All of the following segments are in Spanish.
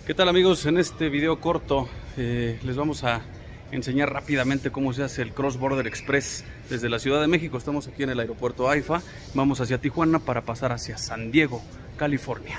¿Qué tal, amigos? En este video corto les vamos a enseñar rápidamente cómo se hace el Cross Border Express desde la Ciudad de México. Estamos aquí en el aeropuerto AIFA, vamos hacia Tijuana para pasar hacia San Diego, California.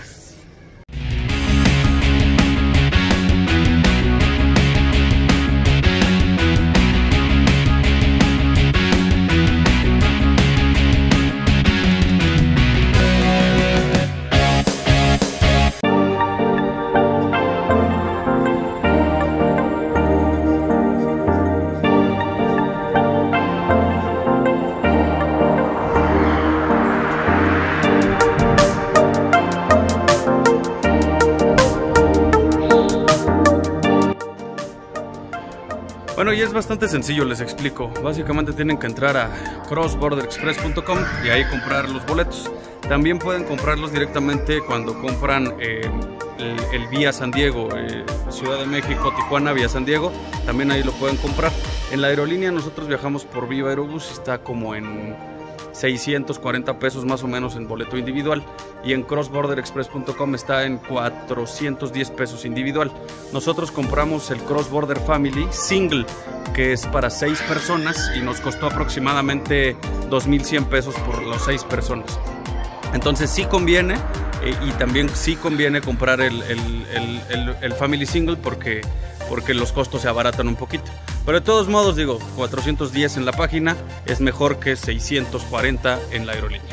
Bueno, y es bastante sencillo, les explico. Básicamente tienen que entrar a crossborderexpress.com y ahí comprar los boletos. También pueden comprarlos directamente cuando compran el vía San Diego, Ciudad de México, Tijuana, vía San Diego. También ahí lo pueden comprar. En la aerolínea nosotros viajamos por Viva Aerobús y está como en 640 pesos más o menos en boleto individual, y en crossborderexpress.com está en 410 pesos individual. Nosotros compramos el Cross Border Family Single, que es para 6 personas y nos costó aproximadamente 2,100 pesos por las 6 personas. Entonces sí conviene, y también sí conviene comprar el Family Single porque los costos se abaratan un poquito. Pero de todos modos, digo, 410 en la página es mejor que 640 en la aerolínea.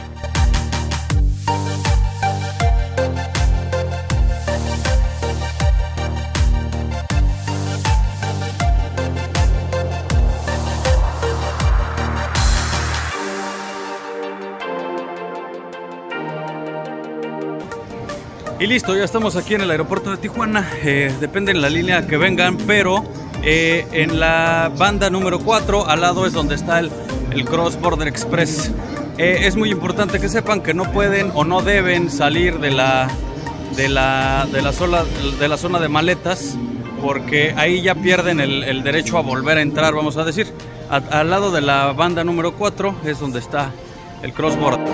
Y listo, ya estamos aquí en el aeropuerto de Tijuana. Depende de la línea que vengan, pero en la banda número 4 al lado es donde está el Cross Border Express. Es muy importante que sepan que no pueden o no deben salir de la zona de maletas, porque ahí ya pierden el derecho a volver a entrar, vamos a decir. Al lado de la banda número 4 es donde está el Cross Border.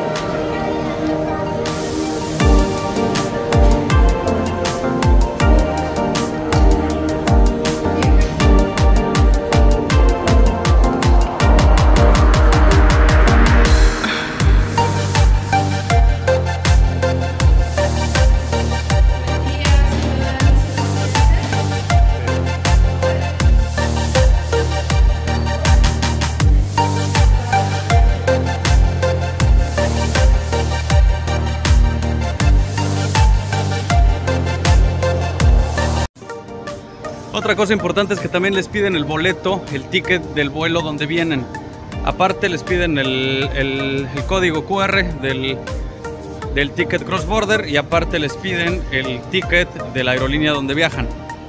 Otra cosa importante es que también les piden el boleto, el ticket del vuelo donde vienen. Aparte les piden el código QR del ticket cross border, y aparte les piden el ticket de la aerolínea donde viajan.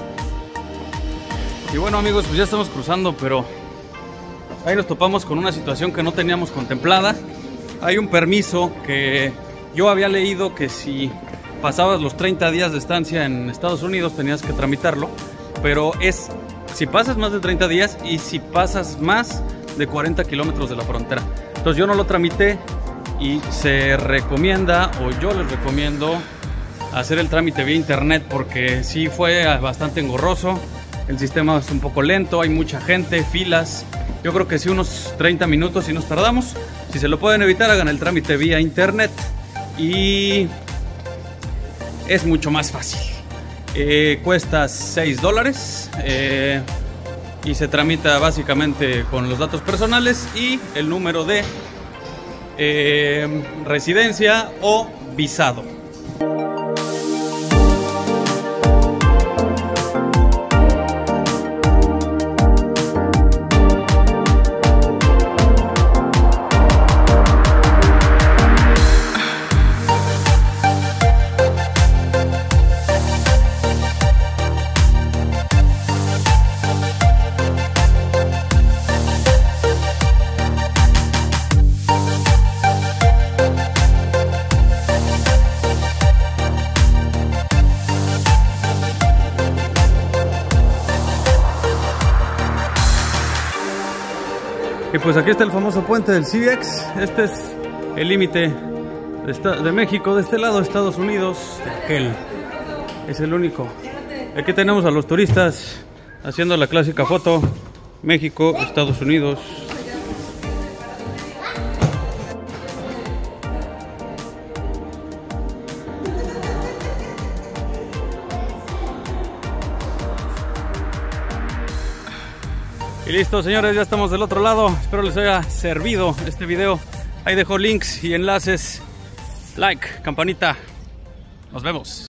Y bueno, amigos, pues ya estamos cruzando, pero ahí nos topamos con una situación que no teníamos contemplada. Hay un permiso que yo había leído que si pasabas los 30 días de estancia en Estados Unidos tenías que tramitarlo. Pero es si pasas más de 30 días y si pasas más de 40 kilómetros de la frontera. Entonces yo no lo tramité, y se recomienda, o yo les recomiendo, hacer el trámite vía internet, porque sí fue bastante engorroso. El sistema es un poco lento, hay mucha gente, filas. Yo creo que sí, unos 30 minutos si nos tardamos. Si se lo pueden evitar, hagan el trámite vía internet y es mucho más fácil. Cuesta $6 y se tramita básicamente con los datos personales y el número de residencia o visado. Y pues aquí está el famoso puente del CBX. Este es el límite de México, de este lado Estados Unidos, de aquel. Es el único Aquí tenemos a los turistas haciendo la clásica foto. México, Estados Unidos. Y listo, señores, ya estamos del otro lado. Espero les haya servido este video. Ahí dejo links y enlaces. Like, campanita. Nos vemos.